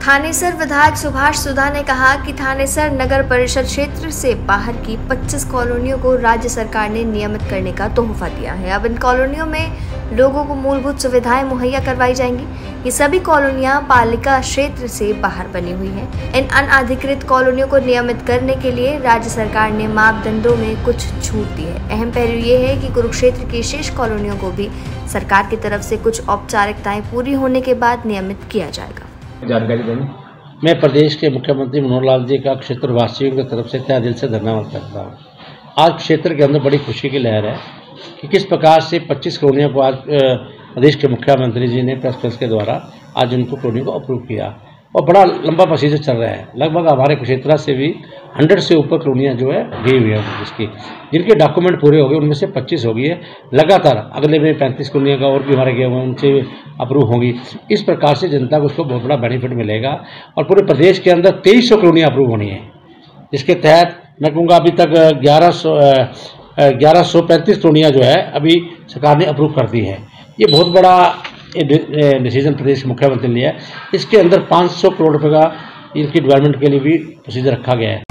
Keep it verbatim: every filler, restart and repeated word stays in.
थानेसर विधायक सुभाष सुधा ने कहा कि थानेसर नगर परिषद क्षेत्र से बाहर की पच्चीस कॉलोनियों को राज्य सरकार ने नियमित करने का तोहफा दिया है। अब इन कॉलोनियों में लोगों को मूलभूत सुविधाएं मुहैया करवाई जाएंगी। ये सभी कॉलोनियां पालिका क्षेत्र से बाहर बनी हुई हैं। इन अनाधिकृत कॉलोनियों को नियमित करने के लिए राज्य सरकार ने मापदंडों में कुछ छूट दी है। अहम पहलू ये है कि कुरुक्षेत्र की शेष कॉलोनियों को भी सरकार की तरफ से कुछ औपचारिकताएं पूरी होने के बाद नियमित किया जाएगा। जानकारी देंगे। मैं प्रदेश के मुख्यमंत्री मनोहर लाल जी का क्षेत्रवासियों की तरफ से तहे दिल से धन्यवाद करता हूँ। आज क्षेत्र के अंदर बड़ी खुशी की लहर है कि किस प्रकार से पच्चीस कॉलोनियों को आज प्रदेश के मुख्यमंत्री जी ने प्रेस क्लब के द्वारा आज उनको कॉलोनी को अप्रूव किया और बड़ा लंबा प्रोसीजर चल रहा है। लगभग हमारे कुरुक्षेत्र से भी हंड्रेड से ऊपर कॉलोनियाँ जो है गई हुई है, जिसकी जिनके डॉक्यूमेंट पूरे हो गए उनमें से पच्चीस हो गई है। लगातार अगले में पैंतीस कॉलोनियाँ का और भी हमारे गए हुए हैं, उनसे अप्रूव होंगी। इस प्रकार से जनता को उसको बहुत बड़ा बेनिफिट मिलेगा और पूरे प्रदेश के अंदर तेईस सौ कॉलोनियाँ अप्रूव होनी है, जिसके तहत मैं कहूँगा अभी तक ग्यारह सौ ग्यारह सौ पैंतीस कॉलोनियाँ जो है अभी सरकार ने अप्रूव कर दी है। ये बहुत बड़ा डिसीजन प्रदेश के मुख्यमंत्री ने लिया है। इसके अंदर पाँच सौ करोड़ रुपये का इनकी डेवलपमेंट के लिए भी प्रोसीजर रखा गया है।